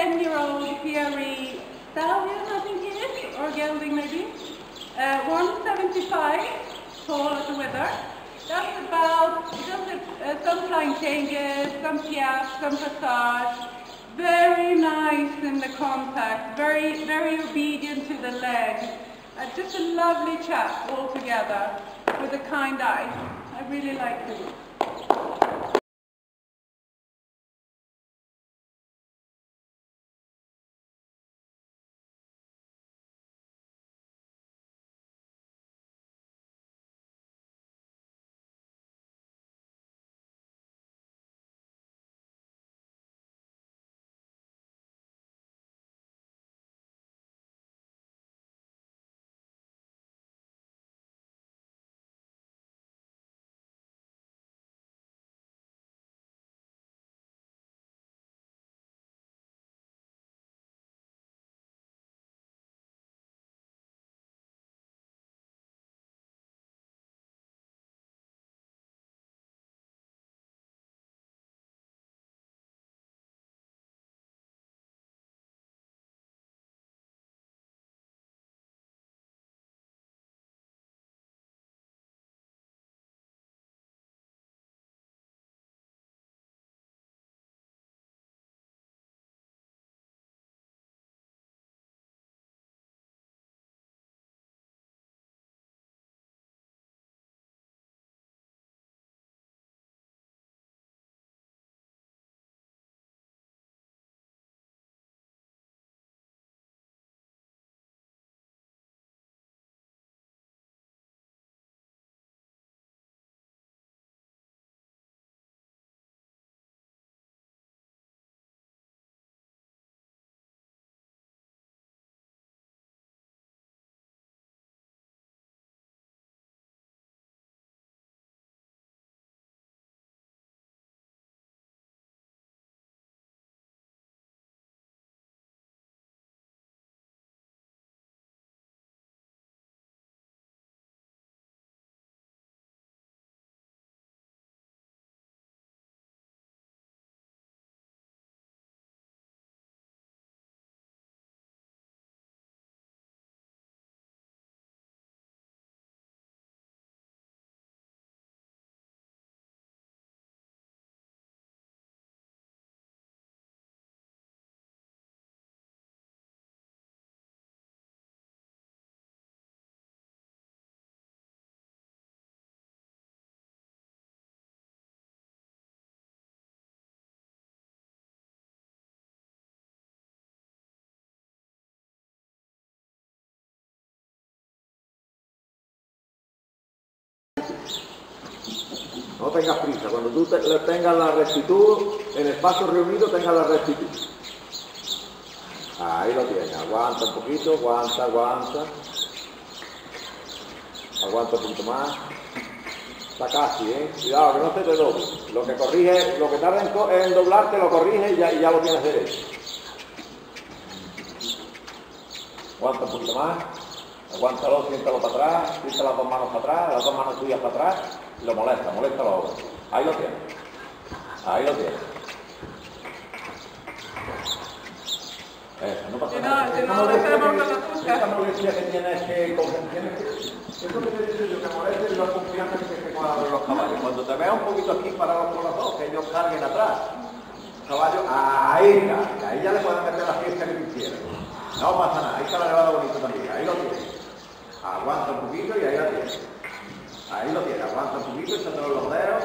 10-year-old Pierre Stallion, I think he is, or gelding maybe. 175 for the wither. That's about some flying changes, some piaffe, some passage. Very nice in the contact, very, very obedient to the leg. Just a lovely chap altogether, with a kind eye. I really like him. No tengas prisa, cuando tú tengas la rectitud, en espacio reunido tengas la rectitud. Ahí lo tienes, aguanta un poquito, aguanta. Aguanta un poquito más. Está casi, cuidado que no se te doble. Lo que corrige, lo que tarda en doblar te lo corrige y ya lo tienes derecho. Aguanta un poquito más. Aguántalo, siéntalo para atrás, sienta las dos manos para atrás, las dos manos tuyas para atrás, y lo moléstalo ahora. Ahí lo tienes. Eso, no pasa nada. Esta molestia que tienes que coger, eso que te digo yo, que molesta es la confianza que se con los caballos. Cuando te veas un poquito aquí parados por los dos, que ellos carguen atrás, caballo, ahí ya le pueden meter la fiesta que tú quieras. No pasa nada, ahí está la nevada bonita también, ahí lo tienes. Aguanta un poquito y ahí lo tienes. Aguanta un poquito, échatelo los dedos.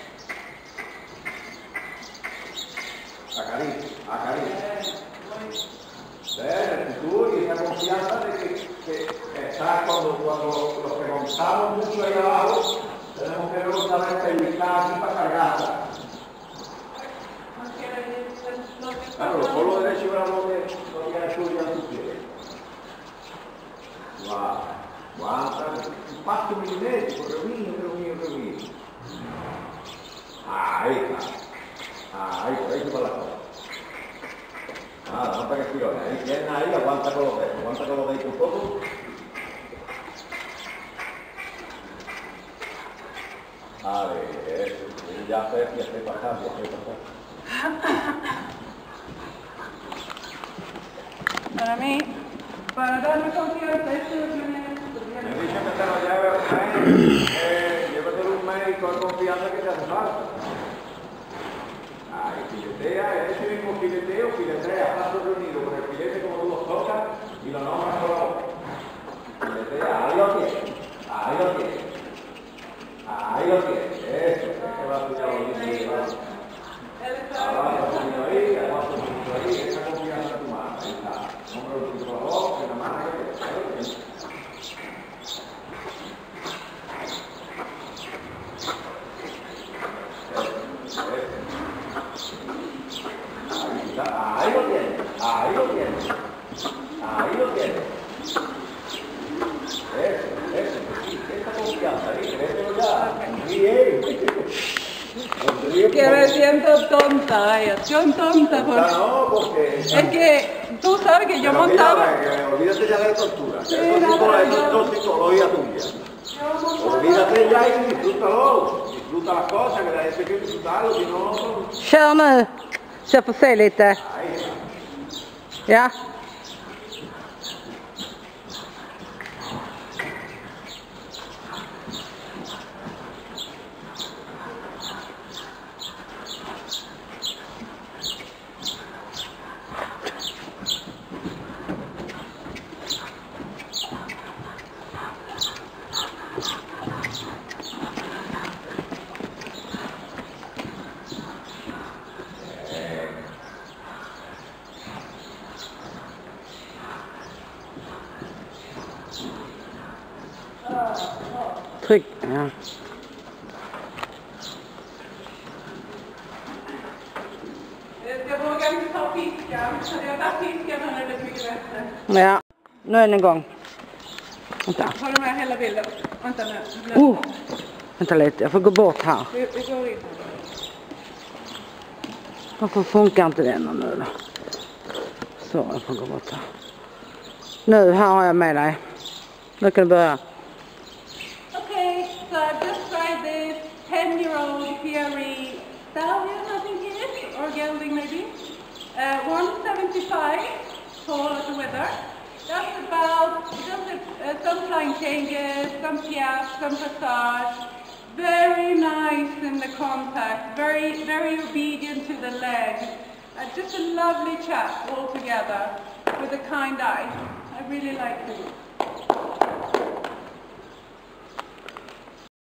Acaricia. ¿Ves? Tú y esa confianza de que estás cuando los que montamos mucho ahí abajo, tenemos que luego saber pellizcar aquí para cargarla. Claro, los polos derechos era lo que era suyo a tus pies. Guarda, un passo milimétrico, reunido. Ahí está. Por ahí se va la cosa. Nada, no te estirón. Ahí tienes ahí, aguanta con los dedos un poco. A ver, ya sé pasar. para mí, para darme confianza, esto es lo que me dice que te lo lleve un médico, llévate un médico de confianza que te hace falta. Ay, filetea, ese mismo filetea, paso reunido con el filete como tú los tocas y lo nombras por la boca. Filetea, ahí lo tienes, ahí lo tienes, ahí lo tienes, eso, que va a tuya bonito. Abajo un poquito ahí, abajo un poquito ahí, esa confianza en tu mano, ahí está. Nombra un poquito la boca, en la mano, ahí lo tienes. Ahí lo tienes, ahí lo tienes, ahí lo tienes. Eso, sí, esa confianza ahí, créetelo ya. Bien. Que me siento tonta, yo tonta porque... No, porque... Es que tú sabes que yo montaba... Olvídate ya de la tortura. Sí, Esto es psicología tuya. Olvídate ya y disfrútalo. Disfruta las cosas, que la gente quiere disfrutarlo, si no... Kör nu, så jag får se lite. Ja. Tryck, ja. Jag vågar inte ta fiskan, så jag tar fiskan när det är mycket bättre. Ja, nu är den igång. Vänta. Har du med hela bilden? Vänta nu. Vänta lite, jag får gå bort här. Vi går in. Varför funkar inte den nu då? Så, jag får gå bort här. Nu, här har jag med dig. Nu kan du börja. So I've just tried this 10-year-old Pieri stallion, I think it is, or gelding maybe. 175 tall at the wither. That's about, some flying changes, some piaffe, some passage. Very nice in the contact, very, very obedient to the leg. Just a lovely chap altogether with a kind eye. I really like him.